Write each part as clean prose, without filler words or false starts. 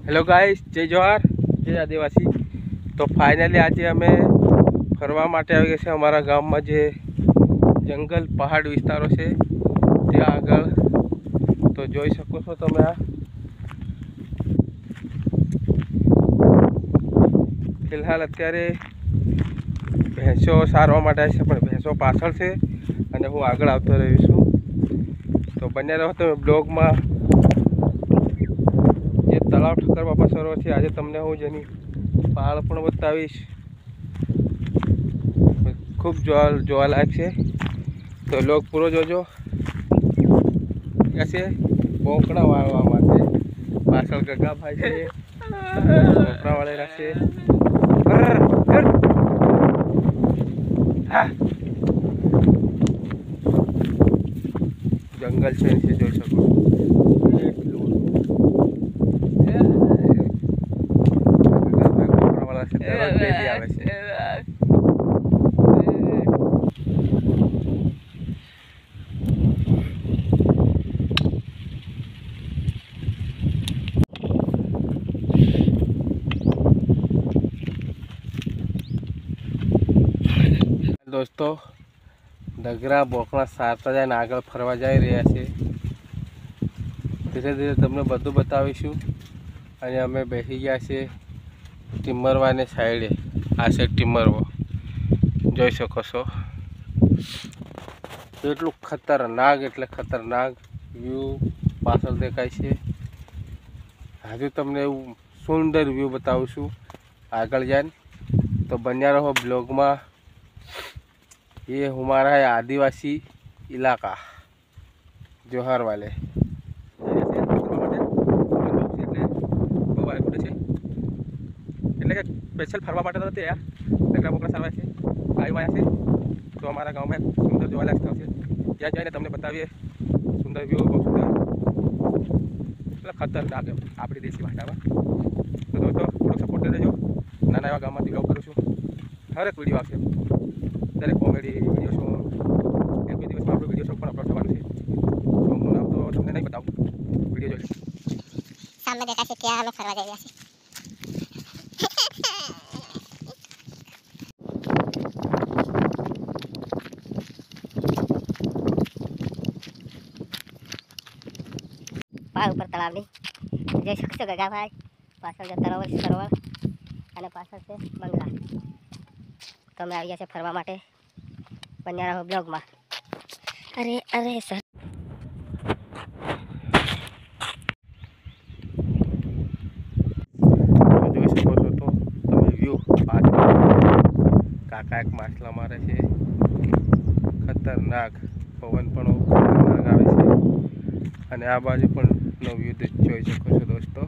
Hello guys, जय जोहार, जय आदिवासी। तो फाइनली आज अमे फरवा माटे આવી ગયા છે અમારા ગામમાં જે જંગલ પહાડ વિસ્તારો છે ત્યાં આગળ। તો જોઈ શકો છો તમે આ ફિલહાલ અત્યારે ભેંસો સારવા માટે આવી છે, પણ ભેંસો પાછળ છે અને હું આગળ આવતો રહ્યો છું। તો બન્યા રહો તમે બ્લોગમાં। જે તળાવ ઠક્કર બાપા સરોવર છે આજે તમને હું જેની પહાડ પણ બતાવીશ। ખૂબ જોવાલાયક છે, તો લોગ પૂરો જોજો। છે બોકડા વાળવા માટે પાછળ ગગા ભાઈ છે, બોકડા વાળેલા છે। જંગલ છે નીચે જોઈ શકો। दोस्तों डगरा बोकड़ा सारता जाए आग फरवा जा रहा है। धीरे धीरे तमने बधु बतावीशुं। अने अमे बेसी गया छे टिम्बरवा ने साइडे। आ छे टिम्बरवो, जोई शको छो। एटलुं खतरनाक एटले खतरनाक व्यू पाछळ देखाय छे। हजू तमने एवुं सुंदर व्यू बतावुं छुं आगळ जाईने, तो बन्या रहो ब्लॉग में। ये हमारा है आदिवासी इलाका जोहार वाले। स्पेशल फरवा माटे तो यार डगरा बोकड़ा सारवा छे आव्या छे। तो हमारा गाँव में सुंदर जोवालायक स्थल छे, त्यां जईने तमने बतावीए सुंदर व्यू। बहुत सुंदर मतलब खतरनाक है आपणी देशी भाषामां। तो दोस्तों थोड़ो सपोर्ट देजो। नाना एवा गाममांथी ब्लॉग करूं छुं। हर एक विडियो आवशे, दरेक कॉमेडी विडियो शो। एक बे दिवस में आपणो विडियो शो पण अपलोड थवानुं छे। शोનું नाम तो તમને नहीं बताऊं, विडियो जोई लो। सामने देखा छे क्या हमें फरवा जाई छे। ऊपर तलाव नहीं जई शकशो गगा भाई। पाछळ जता रहो सरोवर अने पाछळ छे बंगला। तो मैं आव्या छे फरवा माटे। बन्या रहो ब्लॉग में। अरे अरे सर જોઈ શકો છો તો તમે વ્યૂ પાછળ કાકા એક માછલા મારે છે। ખતરનાક પવન પણ ખતરનાક આવે છે અને આ બાજુ પણ નો વ્યૂ જોઈ શકો છો दोस्तों।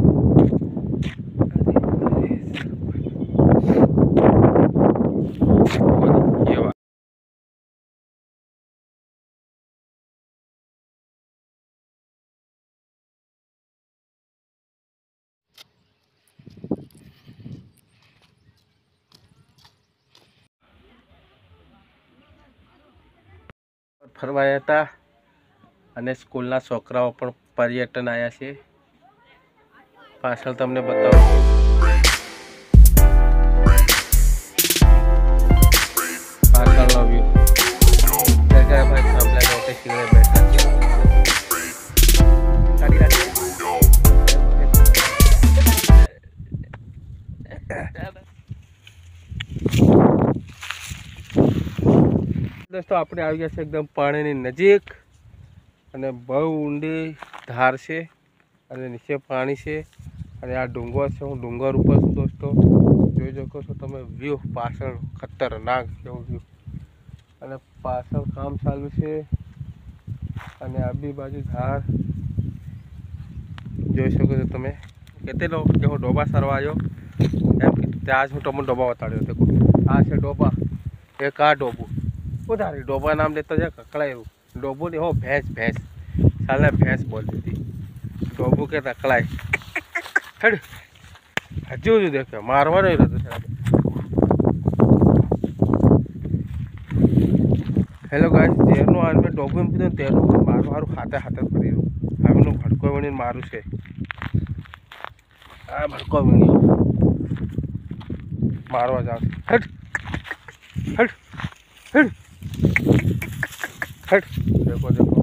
ફરવાયા હતા અને સ્કૂલના છોકરાઓ પણ પર્યટન આવ્યા છે। પાછળ તમને બતાવું પાછળનો વ્યૂ। જગ્યા ભાઈ સાંભળ્યા રોટે શીરે બેઠા છે। ગાડી રાખી दोस्तों આપણે આવી ગયા છે એકદમ પાણીની નજીક અને બહુ ઊંડી ધાર છે અને નીચે પાણી છે અને આ ડુંગર છે। હું ડુંગર ઉપર છું दोस्तों, જોઈ શકો છો તમે વ્યૂ પાછળ ખતરનાક જેવો વ્યૂ। અને પાછળ કામ ચાલુ છે અને આબી બાજુ ધાર જોઈ શકો છો તમે। કેટલો કે હું ડોબા સરવા આવ્યો એમ કીધું ત્યાં જ હું તમને ડોબા બતાડ્યો। દેખો આ છે ડોબા, એક આ ડોબું उधारी डोबा नाम लेता जा ककड़ाई डोबू नहीं हो भैंस भैंस साले भैंस बोल दी थी। डोबू के तकड़ाई हट हजू हजू देखे मारवा नहीं रहता। हेलो गाइस, तेरनो आज में डोबू एम कीधुं तेरनो मारू हारू हाथे हाथे फरी हमनो भड़को वणीने मारू छे। આ ભડકો વીણ્યો મારવા જાવ હટ હટ હટ હટ દેખો દેખો